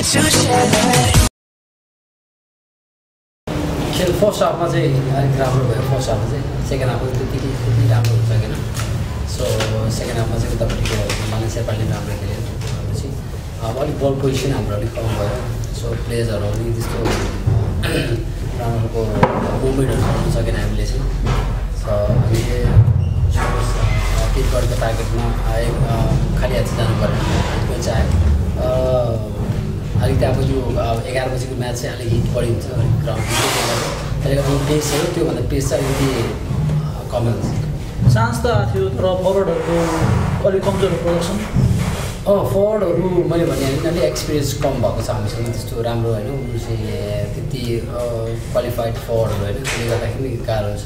खेल फर्स्ट हाफमा चाहिँ अलिक राम्रो भयो फर्स्ट हाफमा चाहिँ सेकेन्ड हाफमा त्यति राम्रो हुन्छ सकेन सो सेकेन्ड हाफमा चाहिँ तपाईँको माने शेर्पाले राम्रो खेल्यो पछि अब अलिक बल पोजिसन हाम्रो अलिक कम भयो सो प्लेयर्सहरू अलिक त्यस्तो राम्रोको मुभमेन्टहरू गर्नु सकेन हामीले चाहिँ सो हामीले पिटबर्डको टार्गेटमा आयो खाली हात जानु पऱ्यो त्यो चाहिँ अलिकति अब यो 11 बजीको म्याच चाहिँ अलिक हिट बढी हुन्छ ग्राउन्ड त्यसले गर्दा पेस हो त्योभन्दा पेस चाहिँ अलिकति कमै हुन्छ चान्स त आएको थियो तर फरवर्डहरूको अलिक कमजोर प्रदर्शन फरवर्डहरू मैले भने अलिक एक्सपिरियन्स कम भएको छ हामीसँग त्यस्तो राम्रो होइन उनीहरू चाहिँ त्यति क्वालिफाइड फरवर्डहरू होइन त्यसले गर्दाखेरि गाह्रो हुन्छ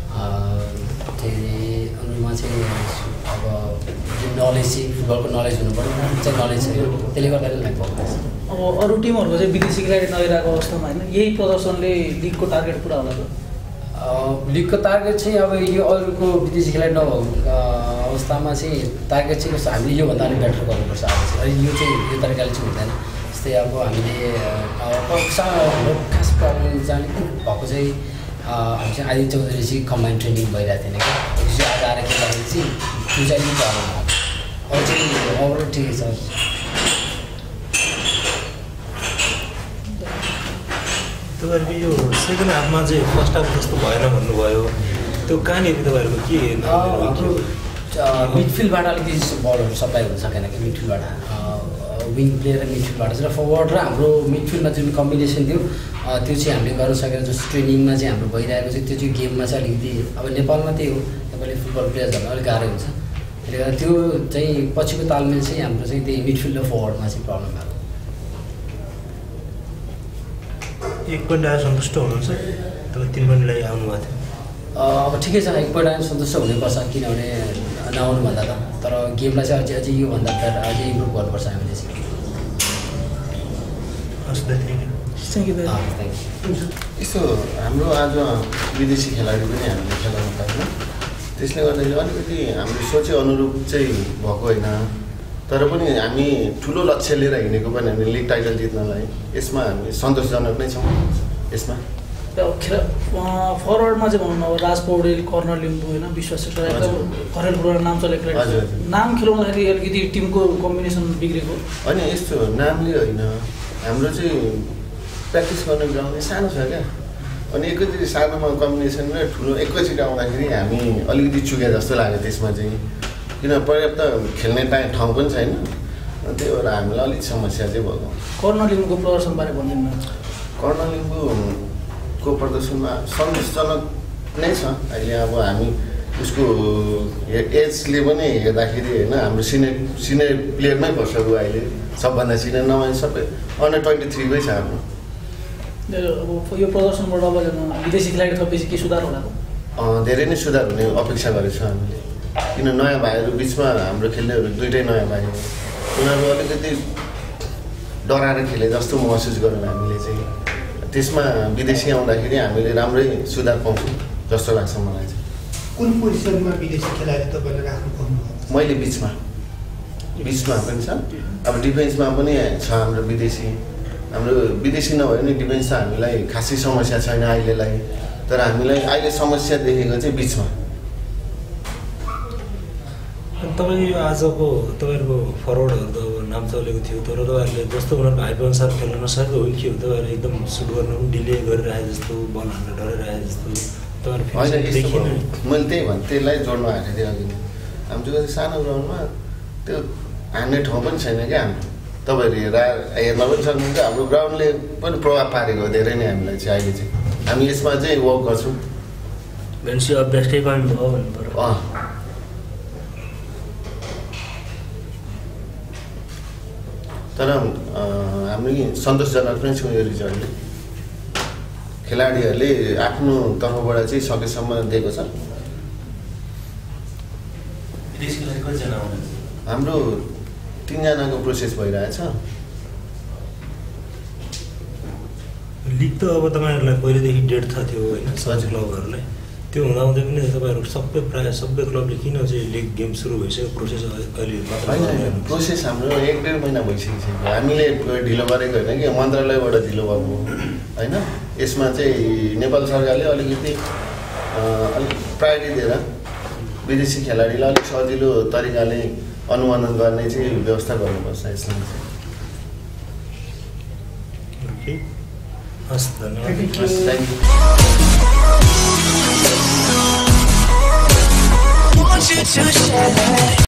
उनीहरूमा चाहिँ अब जुन नलेज चाहिँ फुटबलको नलेज हुनु पऱ्यो चाहिँ नलेज छैन त्यसले गर्दा लाइक भएको छ अब अरू टिमहरूको चाहिँ विदेशी खेलाडी नगइरहेको अवस्थामा होइन यही प्रदर्शनले लिगको टार्गेट पुरा होला लिगको टार्गेट चाहिँ अब यो अरूको विदेशी खेलाडी नभएको अवस्थामा चाहिँ टार्गेट चाहिँ कस्तो हामीले योभन्दा अलिक बेटर गर्नुपर्छ अब चाहिँ यो चाहिँ यो तरिकाले चाहिँ हुँदैन जस्तै अब हामीले खास प्रब्लम चाहिँ भएको चाहिँ हामी चाहिँ आदि चौधरी चाहिँ कम्बाइन्ड ट्रेनिङ भइरहेको थिएन क्या आज आएर खेल्दाखेरि चाहिँ त्यो चाहिँ अलिक प्रब्लम भएको अरू चाहिँ ओभरअल ठिकै छ तपाईँहरूको यो सेकेन्ड हाफमा चाहिँ फर्स्ट हाफ जस्तो भएन भन्नुभयो त्यो कहाँनिर तपाईँहरूको के हाम्रो मिडफिल्डबाट अलिकति बलहरू सप्लाई हुन सकेन कि मिडफिल्डबाट विङ प्लेयर र मिडफिल्डबाट चाहिँ फरवर्ड र हाम्रो मिडफिल्डमा जुन कम्बिनेसन थियो त्यो चाहिँ हामीले गर्न सकेन जस्तो ट्रेनिङमा चाहिँ हाम्रो भइरहेको चाहिँ त्यो चाहिँ गेममा चाहिँ अलिकति अब नेपालमा त्यही हो नेपाली फुटबल प्लेयर्सहरूलाई अलिक गाह्रो हुन्छ त्यसले गर्दा त्यो चाहिँ पछिको तालमेल चाहिँ हाम्रो चाहिँ त्यही मिडफिल्ड र फरवर्डमा चाहिँ प्रब्लम भएको एक पोइन्ट आएर सन्तुष्ट हुनुहुन्छ तपाईँ 3 पोइन्टलाई आउनुभएको थियो अब ठिकै छ एक पोइन्ट आएर सन्तुष्ट हुनुपर्छ किनभने नआउनुभन्दा त तर गेमलाई चाहिँ अझै योभन्दा अझै इम्प्रुभ गर्नुपर्छ हामीले चाहिँ हस् यसो हाम्रो आज विदेशी खेलाडी पनि हामीले खेलाउनु पाएन त्यसले गर्दाखेरि अलिकति हामीले सोचे अनुरूप चाहिँ भएको होइन तर पनि हामी ठुलो लक्ष्य लिएर हिँडेको पनि हामी लिग टाइटल जित्नलाई यसमा हामी सन्तोषजनक नै छौँ यसमा फरवर्डमा चाहिँ भनौँ अब राज पौडेल कर्नर लिम्बू होइन विश्वास एकदम खरेलबाट नाम चलेको नाम खेलाउँदाखेरि अलिकति टिमको कम्बिनेसन बिग्रेको होइन यस्तो नामले होइन हाम्रो चाहिँ प्र्याक्टिस गर्ने ग्राउन्ड सानो छ क्या अनि एकैचोटि सानोमा कम्बिनेसन र ठुलो एकैचोटि आउँदाखेरि हामी अलिकति चुके जस्तो लाग्यो त्यसमा चाहिँ किन पर्याप्त खेल्ने ठाउँ पनि छैन त्यही भएर हामीलाई अलिक समस्या चाहिँ भएको कर्नर लिम्बूको प्रदर्शनबारे भनिदिनु कर्नर लिम्बूको प्रदर्शनमा सन्तोषजनक नै छ अहिले अब हामी उसको एजले पनि हेर्दाखेरि होइन हाम्रो सिनियर प्लेयरमै पर्छ ऊ अहिले सबभन्दा सिनियर नभए सबै अन्डर 23 मै छ हाम्रो अब यो प्रदर्शनबाट अब विदेशी खेलाडी थपेपछि के सुधार होला धेरै नै सुधार हुने अपेक्षा गरेको छ हामीले किन नयाँ भाइहरू बिचमा हाम्रो खेल्नेहरू दुइटै नयाँ भाइ हो उनीहरू अलिकति डराएर खेले जस्तो महसुस गऱ्यौँ हामीले चाहिँ त्यसमा विदेशी आउँदाखेरि हामीले राम्रै सुधार पाउँछौँ जस्तो लाग्छ मलाई चाहिँ कुन पोजिसनमा विदेशी खेलाडी तपाईँले राख्नु पर्नुभयो मैले बिचमा पनि छ अब डिफेन्समा पनि छ हाम्रो विदेशी नभए पनि डिफेन्स त हामीलाई खासै समस्या छैन अहिलेलाई तर हामीलाई अहिले समस्या देखेको चाहिँ बिचमा तपाईँ आजको तपाईँहरूको फरवर्डहरू त अब नाम चलेको थियो तर तपाईँहरूले जस्तो उनीहरूको हाइपअनुसार खेल्न नसकेको हो कि के हो तपाईँहरू एकदम सुट गर्न पनि डिले गरिरहेको जस्तो बल हान्न डराइरहेको जस्तो तपाईँहरू मैले त्यही भने त्यसलाई जोड्नु आएको थिएँ अघि हाम्रो चाहिँ सानो ग्राउन्डमा त्यो हान्ने ठाउँ पनि छैन क्या हाम्रो तपाईँहरू हेर्न पनि सक्नुहुन्छ हाम्रो ग्राउन्डले पनि प्रभाव पारेको धेरै नै हामीलाई चाहिँ अहिले चाहिँ हामी यसमा चाहिँ वर्क गर्छौँ भनेपछि अभ्यासकै कमी भयो भन्नु पऱ्यो तर हामी सन्तोषजनक नै छौँ यो रिजल्टले खेलाडीहरूले आफ्नो तर्फबाट चाहिँ सकेसम्म दिएको छ हाम्रो 3 जनाको प्रोसेस भइरहेछ लिग त अब तपाईँहरूलाई पहिलेदेखि डेट थाहा थियो होइन सबै क्लबहरूलाई त्यो हुँदाहुँदै पनि तपाईँहरू प्रायः सबै क्लबले किन चाहिँ लिग गेम सुरु भइसक्यो प्रोसेस अहिले मात्र होइन प्रोसेस हाम्रो 1-1.5 महिना भइसकिसक्यो हामीले ढिलो गरेको होइन कि मन्त्रालयबाट ढिलो भएको होइन यसमा चाहिँ नेपाल सरकारले अलिकति अलिक प्रायोरिटी दिएर विदेशी खेलाडीलाई अलिक सजिलो तरिकाले अनुमोदन गर्ने चाहिँ व्यवस्था गर्नुपर्छ यसमा चाहिँ हस् धन्यवाद थ्याङ्क यू